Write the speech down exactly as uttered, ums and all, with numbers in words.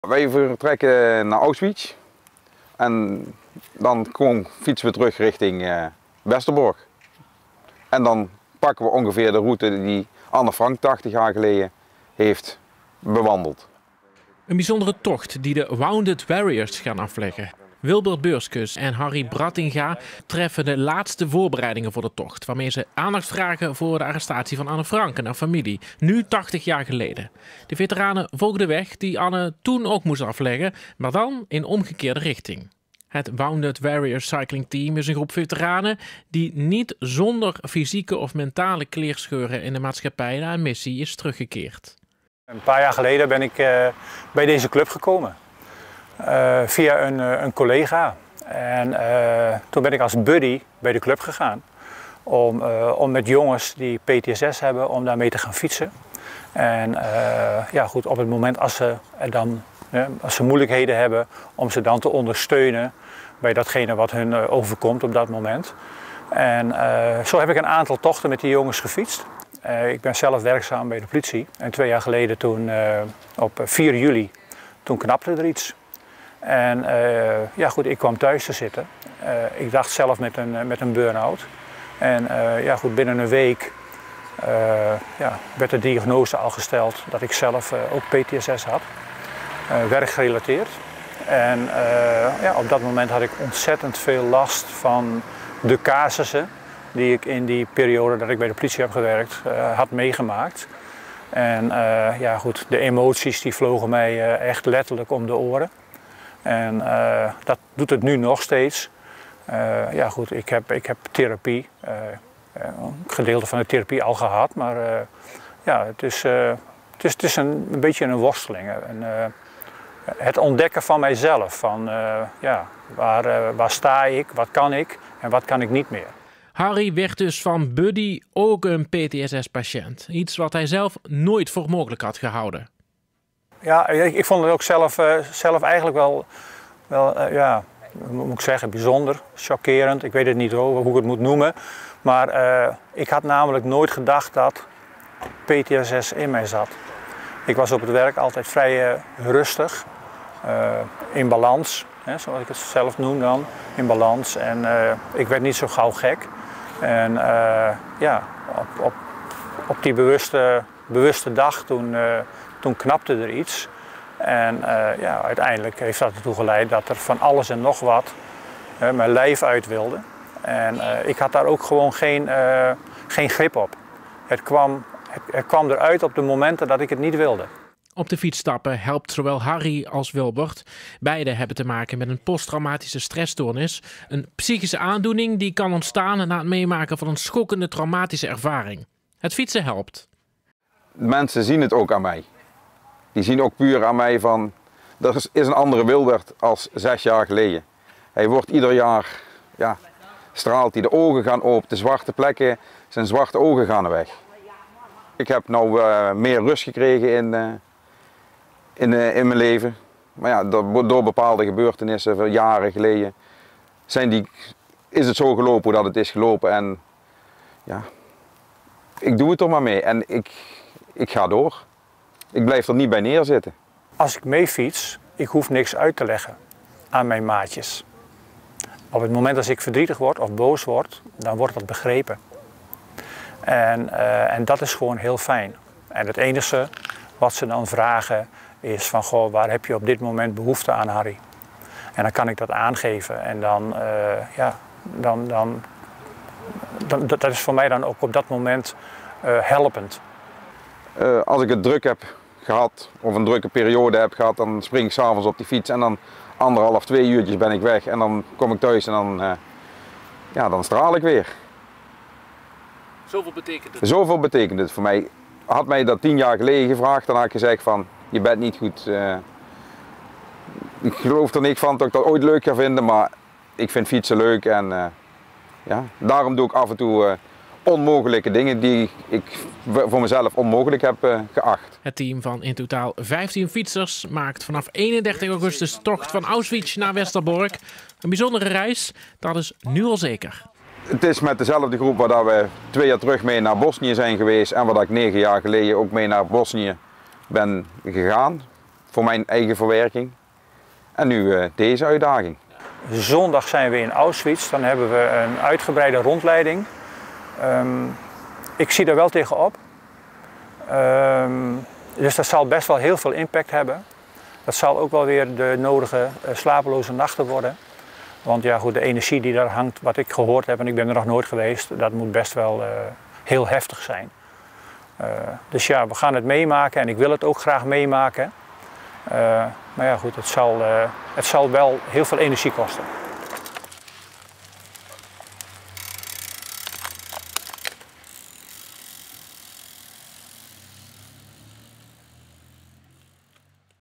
Wij vertrekken naar Auschwitz en dan gewoon fietsen we terug richting uh, Westerbork. En dan pakken we ongeveer de route die Anne Frank tachtig jaar geleden heeft bewandeld. Een bijzondere tocht die de Wounded Warriors gaan afleggen. Wilbert Beurskus en Harry Brattinga treffen de laatste voorbereidingen voor de tocht, waarmee ze aandacht vragen voor de arrestatie van Anne Frank en haar familie, nu tachtig jaar geleden. De veteranen volgen de weg die Anne toen ook moest afleggen, maar dan in omgekeerde richting. Het Wounded Warriors Cycling Team is een groep veteranen die niet zonder fysieke of mentale kleerscheuren in de maatschappij naar een missie is teruggekeerd. Een paar jaar geleden ben ik uh, bij deze club gekomen. Uh, via een, uh, een collega. En uh, toen ben ik als buddy bij de club gegaan. Om, uh, om met jongens die P T S S hebben, om daarmee te gaan fietsen. En uh, ja, goed, op het moment als ze, dan, ja, als ze moeilijkheden hebben, om ze dan te ondersteunen bij datgene wat hun uh, overkomt op dat moment. En uh, zo heb ik een aantal tochten met die jongens gefietst. Uh, ik ben zelf werkzaam bij de politie. En twee jaar geleden, toen, uh, op vier juli, toen knapte er iets. En uh, ja goed, ik kwam thuis te zitten. Uh, ik dacht zelf met een, uh, met een burn-out. En uh, ja goed, binnen een week uh, ja, werd de diagnose al gesteld dat ik zelf uh, ook P T S S had. Uh, werkgerelateerd. En uh, ja, op dat moment had ik ontzettend veel last van de casussen die ik in die periode dat ik bij de politie heb gewerkt uh, had meegemaakt. En uh, ja goed, de emoties die vlogen mij uh, echt letterlijk om de oren. En uh, dat doet het nu nog steeds. Uh, ja goed, ik heb, ik heb therapie, uh, een gedeelte van de therapie al gehad, maar uh, ja, het is, uh, het is, het is een, een beetje een worsteling. En, uh, het ontdekken van mijzelf, van uh, ja, waar, uh, waar sta ik, wat kan ik en wat kan ik niet meer. Harry werd dus van buddy ook een P T S S-patiënt. Iets wat hij zelf nooit voor mogelijk had gehouden. Ja, ik, ik vond het ook zelf, uh, zelf eigenlijk wel, wel uh, ja, moet ik zeggen, bijzonder, chockerend. Ik weet het niet hoe ik het moet noemen. Maar uh, ik had namelijk nooit gedacht dat P T S S in mij zat. Ik was op het werk altijd vrij uh, rustig, uh, in balans, hè, zoals ik het zelf noem dan, in balans. En uh, ik werd niet zo gauw gek. En uh, ja, op, op, op die bewuste, bewuste dag toen... Uh, Toen knapte er iets en uh, ja, uiteindelijk heeft dat ertoe geleid dat er van alles en nog wat uh, mijn lijf uit wilde. En uh, ik had daar ook gewoon geen, uh, geen grip op. Het kwam, het, het kwam eruit op de momenten dat ik het niet wilde. Op de fiets stappen helpt zowel Harry als Wilbert. Beide hebben te maken met een posttraumatische stressstoornis. Een psychische aandoening die kan ontstaan na het meemaken van een schokkende traumatische ervaring. Het fietsen helpt. Mensen zien het ook aan mij. Die zien ook puur aan mij van, er is een andere Wilbert als zes jaar geleden. Hij wordt ieder jaar, ja, straalt hij, de ogen gaan open, de zwarte plekken, zijn zwarte ogen gaan weg. Ik heb nou uh, meer rust gekregen in, uh, in, uh, in mijn leven. Maar ja, door, door bepaalde gebeurtenissen van jaren geleden zijn die, is het zo gelopen dat het is gelopen. En ja, ik doe het er maar mee en ik, ik ga door. Ik blijf er niet bij neerzitten. Als ik mee fiets, ik hoef niks uit te leggen aan mijn maatjes. Op het moment dat ik verdrietig word of boos word, dan wordt dat begrepen. En, uh, en dat is gewoon heel fijn. En het enige wat ze dan vragen is van, goh, waar heb je op dit moment behoefte aan, Harry? En dan kan ik dat aangeven en dan, uh, ja, dan, dan, dan, dat is voor mij dan ook op dat moment uh, helpend. Uh, als ik het druk heb gehad of een drukke periode heb gehad, dan spring ik 's avonds op die fiets en dan anderhalf, twee uurtjes ben ik weg en dan kom ik thuis en dan, uh, ja, dan straal ik weer. Zoveel betekent het? Zoveel betekent het voor mij. Had mij dat tien jaar geleden gevraagd, dan had ik gezegd van, je bent niet goed. Uh, ik geloof er niks van dat ik dat ooit leuk ga vinden, maar ik vind fietsen leuk en uh, ja, daarom doe ik af en toe uh, onmogelijke dingen die ik voor mezelf onmogelijk heb uh, geacht. Het team van in totaal vijftien fietsers maakt vanaf eenendertig augustus tocht van Auschwitz naar Westerbork. Een bijzondere reis, dat is nu al zeker. Het is met dezelfde groep waar we twee jaar terug mee naar Bosnië zijn geweest en waar ik negen jaar geleden ook mee naar Bosnië ben gegaan. voor mijn eigen verwerking. En nu uh, deze uitdaging. Zondag zijn we in Auschwitz, dan hebben we een uitgebreide rondleiding. Um, ik zie er wel tegenop. Um, dus dat zal best wel heel veel impact hebben. Dat zal ook wel weer de nodige uh, slapeloze nachten worden. Want ja, goed, de energie die daar hangt, wat ik gehoord heb, en ik ben er nog nooit geweest, dat moet best wel uh, heel heftig zijn. Uh, dus ja, we gaan het meemaken en ik wil het ook graag meemaken. Uh, maar ja, goed, het zal, uh, het zal wel heel veel energie kosten.